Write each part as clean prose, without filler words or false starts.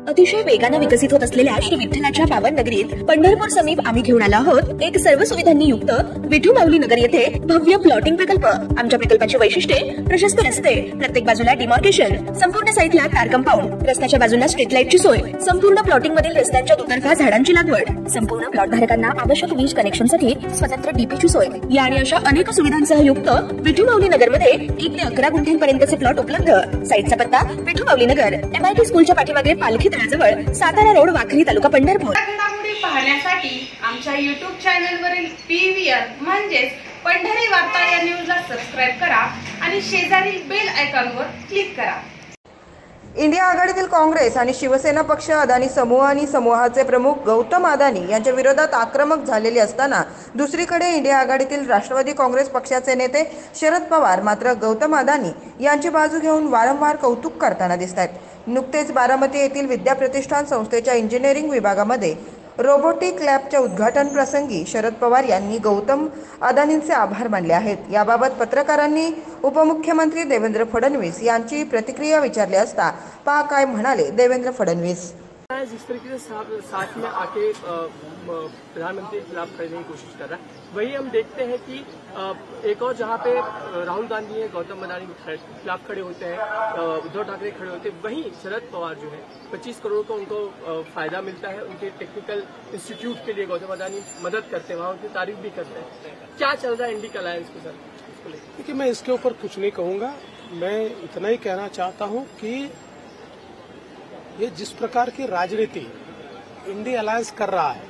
अतिशय वेगाने विकसित होत असलेल्या श्री विठ्ठलाच्या पावन नगरीत पंढरपूर समीप आम्ही घेऊन आलो आहोत एक सर्व सुविधांनी युक्त विठू माऊली नगर येथे भव्य प्लॉटिंग प्रकल्प। आमच्या प्रकल्पाची वैशिष्ट्ये प्रशस्त रस्ते, प्रत्येक बाजूला डिमार्केशन, संपूर्ण साईटला कार कंपाऊंड, रस्त्याच्या बाजूला स्ट्रीट लाईटची सोय, संपूर्ण प्लॉटिंग मधील रस्त्यांच्या दुतर्फा झाडांची लागवड, संपूर्ण प्लॉट धारकांना आवश्यक वीज कनेक्शनसाठी स्वतंत्र डीपीची सोय या आणि अशा अनेक सुविधांसह युक्त विठू माऊली नगर मध्ये 1 ते 11 गुंठ्यांपर्यंतचे प्लॉट उपलब्ध। साईटचा पत्ता विठू माऊली नगर, MIT स्कूलच्या पाठीमागे पालखी तळाजवळ, सातारा रोड, वाखरी, तालुका पंढरपूर। घडामोडी पाहण्यासाठी आमच्या YouTube चॅनलवरील PVR म्हणजेच पंढरी वार्ता या न्यूजला सबस्क्राइब करा आणि शेजारील बेल आयकॉनवर क्लिक करा। इंडिया आघाडीतील काँग्रेस आणि शिवसेना पक्ष अदानी समूह आणि समूहाचे प्रमुख गौतम अदानी यांच्या विरोधात आक्रमक झालेले असताना दुसरीकडे इंडिया आघाडीतील राष्ट्रवादी काँग्रेस पक्षाचे नेते शरद पवार मात्र गौतम अदानी यांची बाजू घेऊन वारंवार कौतुक करताना दिसतात। नुकतेच बारामती येथील विद्या प्रतिष्ठान संस्थेच्या इंजिनिअरिंग विभागामध्ये रोबोटिक लॅबच्या उद्घाटन प्रसंगी शरद पवार यांनी गौतम अदानींचे आभार मानले आहेत। याबाबत पत्रकारांनी उपमुख्यमंत्री देवेंद्र फडणवीस यांची प्रतिक्रिया विचारली असता पहा काय म्हणाले देवेंद्र फडणवीस। जिस तरीके से साथ में आके प्रधानमंत्री के खिलाफ करने की कोशिश कर रहा है, वही हम देखते हैं कि एक और जहां पे राहुल गांधी है गौतम अदानी के खिलाफ खड़े होते हैं, उद्धव ठाकरे खड़े होते हैं, वहीं शरद पवार जो है 25 करोड़ का उनको फायदा मिलता है। उनके टेक्निकल इंस्टीट्यूट के लिए गौतम अदानी मदद करते हैं, वहां उनकी तारीफ भी करते हैं। क्या चल रहा है इंडी अलायंस के साथ? देखिए, मैं इसके ऊपर कुछ नहीं कहूंगा। मैं इतना ही कहना चाहता हूं कि ये जिस प्रकार की राजनीति इंडिया अलायंस कर रहा है,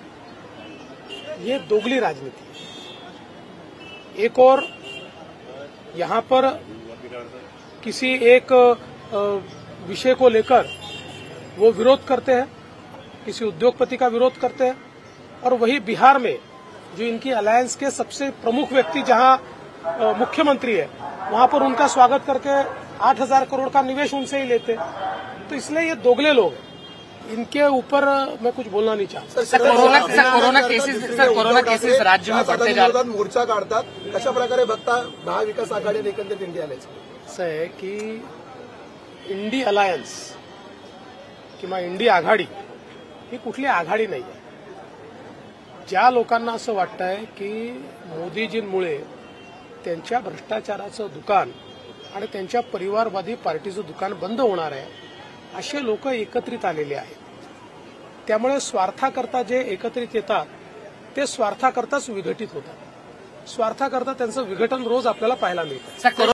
ये दोगली राजनीति है। एक और यहां पर किसी एक विषय को लेकर वो विरोध करते हैं, किसी उद्योगपति का विरोध करते हैं, और वही बिहार में जो इनकी अलायंस के सबसे प्रमुख व्यक्ति जहां मुख्यमंत्री है, वहां पर उनका स्वागत करके 8,000 करोड़ का निवेश उनसे ही लेते। तो इसलिए ये दोगले लोग हैं, इनके ऊपर मैं कुछ बोलना नहीं चाहता। कोरोना केसेस राज्य में बढ़ते जा रहे हैं, मोर्चा काढतात, कशा प्रकारे बघता महाविकास आघाडी आणि एकंदरीत इंडिया अलायन्स? असं आहे की इंडी अलायन्स किंवा इंडी आघाडी ही कुठली आघाडी नाही आहे। ज्या लोकांना असं वाटतंय की मोदीजींमुळे त्यांच्या भ्रष्टाचाराचं दुकान आणि त्यांच्या परिवारवादी पार्टीचं दुकान बंद होणार आहे, असे लोक एकत्रित आलेले आहेत। त्यामुळे स्वार्थाकरता जे एकत्रित येतात ते स्वार्थाकरताच विघटित होतात। स्वार्थाकरता त्यांचं विघटन रोज आपल्याला पाहायला मिळतं।